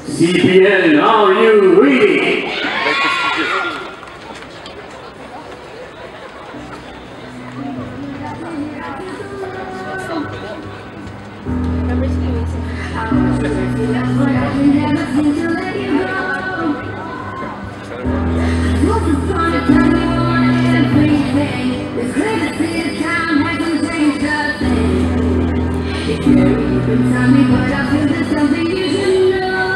CPN, are you ready? Tell me, but I feel there's something you should know.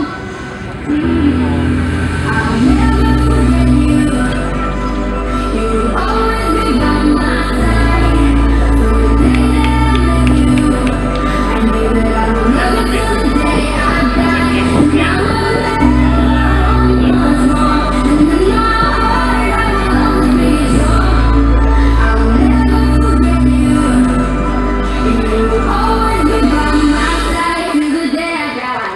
I'll never forget you. You will always be by my side. So the day that I met you, I knew that I would love you till the day I die. Now I'll let much more. And in my heart I will always be sure. I will never forget you. You will always be by my side till the day I die.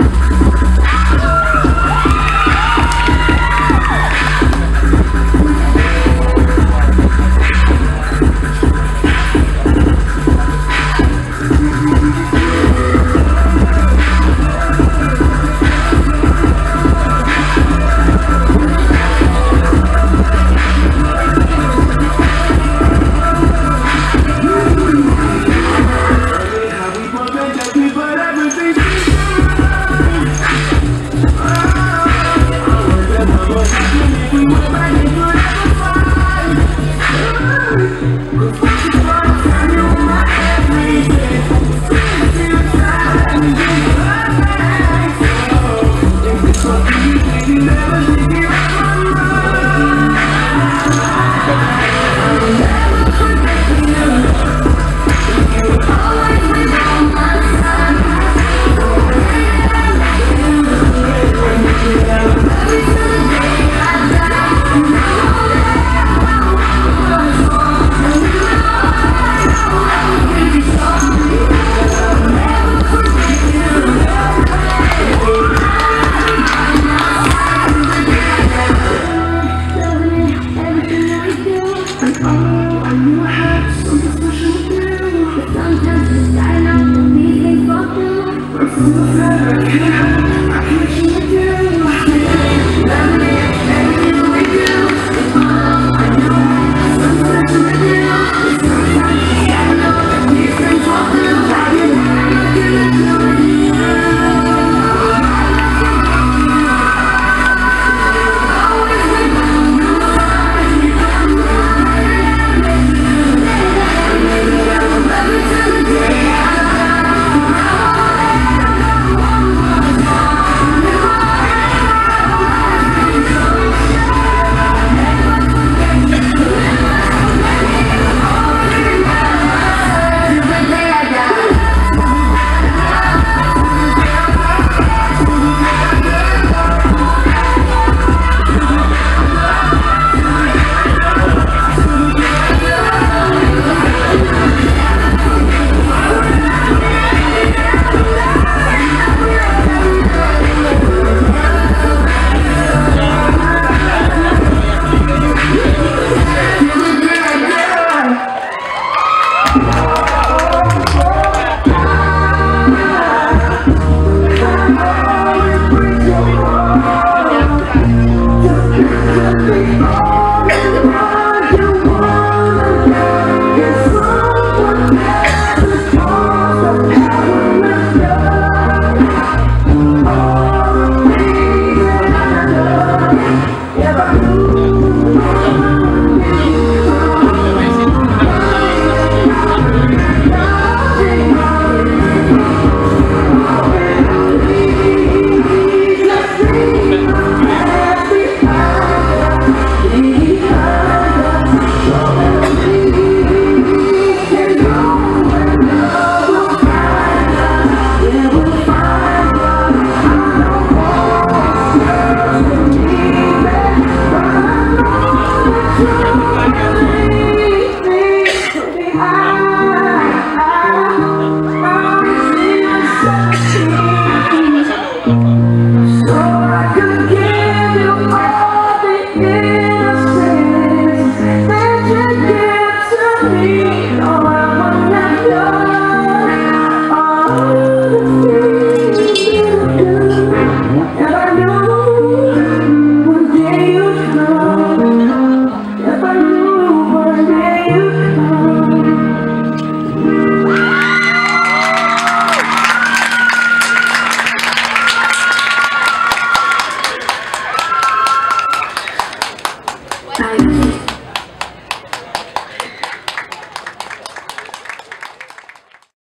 I